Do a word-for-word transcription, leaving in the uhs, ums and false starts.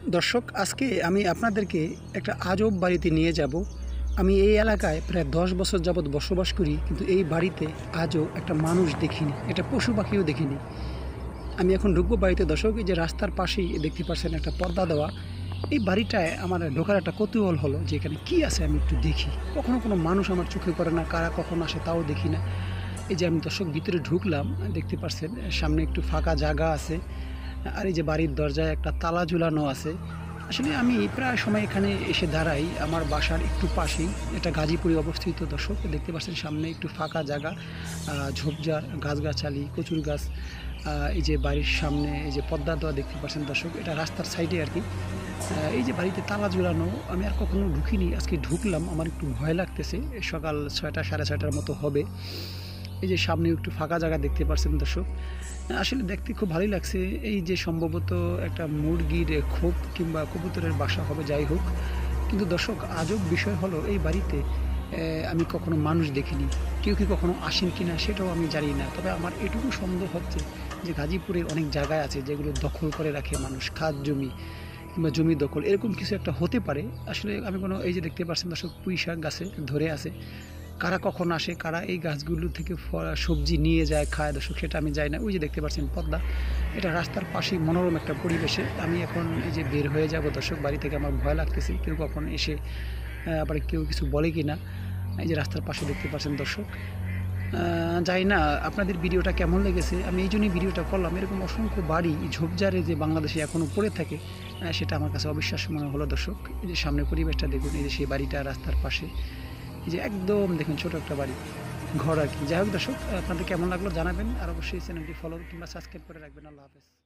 দর্শক, আজকে আমি আপনাদেরকে একটা আজব বাড়িতে নিয়ে যাব। আমি এই এলাকায় প্রায় দশ বছর যাবৎ বসবাস করি, কিন্তু এই বাড়িতে আজও একটা মানুষ দেখিনি, একটা পশু পাখিও দেখিনি। আমি এখন ঢুকবো বাড়িতে। দর্শক, এই যে রাস্তার পাশেই দেখতে পাচ্ছেন একটা পর্দা দেওয়া। এই বাড়িটায় আমার ঢোকার একটা কৌতূহল হলো যে এখানে কী আছে, আমি একটু দেখি। কখনো কোনো মানুষ আমার চোখে পড়ে না, কারা কখন আসে তাও দেখি না। এই যে আমি দর্শক ভিতরে ঢুকলাম, দেখতে পাচ্ছেন সামনে একটু ফাঁকা জায়গা আছে, আর এই যে বাড়ির দরজায় একটা তালা ঝুলানো আছে। আসলে আমি প্রায় সময় এখানে এসে দাঁড়াই, আমার বাসার একটু পাশেই, এটা গাজীপুরে অবস্থিত। দর্শক দেখতে পাচ্ছেন সামনে একটু ফাঁকা জায়গা, ঝোপঝাড়, গাছগাছালি, কচুর গাছ। এই যে বাড়ির সামনে এই যে পদ্মা দেওয়া দেখতে পাচ্ছেন দর্শক, এটা রাস্তার সাইডে আর কি। এই যে বাড়িতে তালা ঝুলানো, আমি আর কখনো ঢুকিনি, আজকে ঢুকলাম। আমার একটু ভয় লাগতেছে, সকাল ছয়টা সাড়ে ছয়টার মতো হবে। এই যে সামনে একটু ফাঁকা জায়গা দেখতে পাচ্ছেন দর্শক, আসলে দেখতে খুব ভালোই লাগছে। এই যে সম্ভবত একটা মুরগির খোপ কিংবা কবুতরের বাসা হবে, যাই হোক। কিন্তু দর্শক, আজব বিষয় হলো এই বাড়িতে আমি কখনো মানুষ দেখিনি। কেউ কি কখনো আসেন কি না সেটাও আমি জানি না। তবে আমার এটুকু সন্দেহ হচ্ছে যে গাজীপুরে অনেক জায়গায় আছে যেগুলো দখল করে রাখে মানুষ, খাদ জমি কিংবা জমি দখল, এরকম কিছু একটা হতে পারে। আসলে আমি কোনো, এই যে দেখতে পাচ্ছেন দর্শক, পুঁই শাক গাছে ধরে আছে। কারা কখন আসে, কারা এই গাছগুলো থেকে সবজি নিয়ে যায় খায় দর্শক, সেটা আমি যাই না। ওই যে দেখতে পাচ্ছেন পদ্মা, এটা রাস্তার পাশেই মনোরম একটা পরিবেশে। আমি এখন এই যে বের হয়ে যাব দর্শক বাড়ি থেকে, আমার ভয় লাগতেছে কেউ কখন এসে আবার কেউ কিছু বলে কি না। এই যে রাস্তার পাশে দেখতে পাচ্ছেন দর্শক, যাই না আপনাদের ভিডিওটা কেমন লেগেছে, আমি এই জন্যই ভিডিওটা করলাম। এরকম অসংখ্য বাড়ি ঝোপঝাড়ে যে বাংলাদেশে এখনও পড়ে থাকে, সেটা আমার কাছে অবিশ্বাস্য মনে হলো দর্শক। এই যে সামনের পরিবেশটা দেখুন, এই যে সেই বাড়িটা রাস্তার পাশে, এই যে একদম দেখুন ছোট একটা বাড়ি ঘর আর কি। যাই হোক দর্শক, আপনাদের কেমন লাগলো জানাবেন, আর অবশ্যই চ্যানেলটি ফলো কিংবা সাবস্ক্রাইব করে রাখবেন। আল্লাহ হাফেজ।